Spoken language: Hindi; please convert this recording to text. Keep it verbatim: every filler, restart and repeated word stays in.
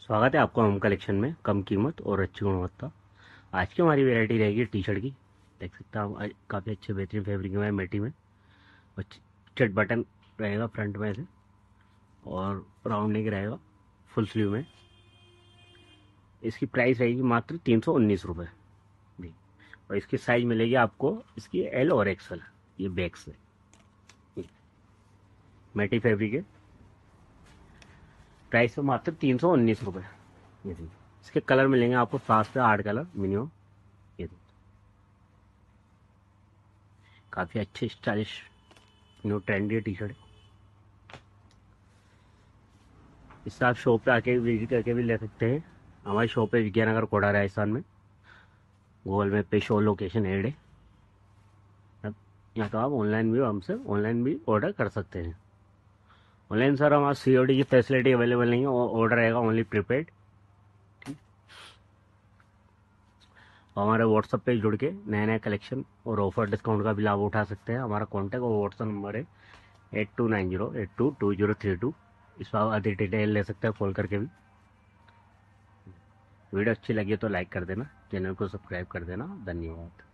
स्वागत है आपको होम कलेक्शन में। कम कीमत और अच्छी गुणवत्ता। आज की हमारी वैरायटी रहेगी टी शर्ट की। देख सकते हैं आप, काफ़ी अच्छे बेहतरीन फैब्रिक में है, मेटी में। और चट बटन रहेगा फ्रंट में से, और राउंड नेक रहेगा फुल स्लीव में। इसकी प्राइस रहेगी मात्र तीन सौ उन्नीस रुपये जी। और इसकी साइज मिलेगी आपको, इसकी एल और एक्सएल। ये बैक से मेटी फैब्रिक है। प्राइस तो मात्र तीन सौ उन्नीस रुपये। ये देखिए, इसके कलर मिलेंगे आपको सात से आठ कलर मिनिमम। ये देखिए, काफ़ी अच्छे stylish new trendy T shirt है। इससे आप शॉप पे आके विजिट करके भी ले सकते हैं। हमारी शॉप है विजयनगर, कोटा, राजस्थान में। गूगल मैप पे शो लोकेशन ऐड है। अब यहाँ तो आप ऑनलाइन भी हमसे ऑनलाइन भी ऑर्डर कर सकते हैं। ऑनलाइन सर हमारा सी ओ डी की फैसिलिटी अवेलेबल नहीं है, ऑर्डर रहेगा ओनली प्रीपेड। और हमारे व्हाट्सअप पे जुड़ के नए नए कलेक्शन और ऑफर डिस्काउंट का भी लाभ उठा सकते हैं। हमारा कॉन्टैक्ट और व्हाट्सअप नंबर है eight two nine zero eight two two zero three two. इस पर आप अधिक डिटेल ले सकते हैं कॉल करके भी। वीडियो अच्छी लगी तो लाइक कर देना, चैनल को सब्सक्राइब कर देना। धन्यवाद।